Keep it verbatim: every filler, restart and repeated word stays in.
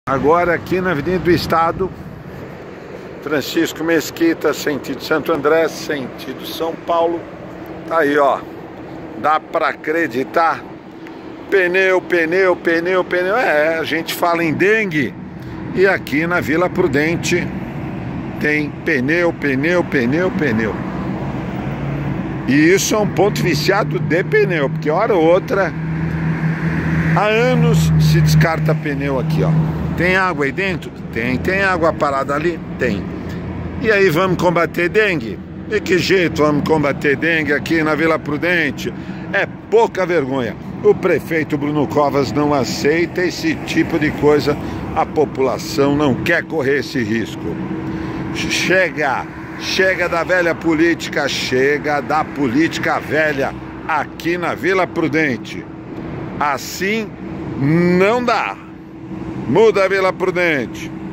Agora aqui na Avenida do Estado, Francisco Mesquita, sentido Santo André, sentido São Paulo. Tá aí, ó. Dá pra acreditar? Pneu, pneu, pneu, pneu. É, a gente fala em dengue. E aqui na Vila Prudente tem pneu, pneu, pneu, pneu. E isso é um ponto viciado de pneu, porque hora ou outra, há anos se descarta pneu aqui, ó. Tem água aí dentro? Tem. Tem água parada ali? Tem. E aí vamos combater dengue? De que jeito vamos combater dengue aqui na Vila Prudente? É pouca vergonha. O prefeito Bruno Covas não aceita esse tipo de coisa. A população não quer correr esse risco. Chega! Chega da velha política, chega da política velha aqui na Vila Prudente. Assim não dá. Muda a Vila Prudente.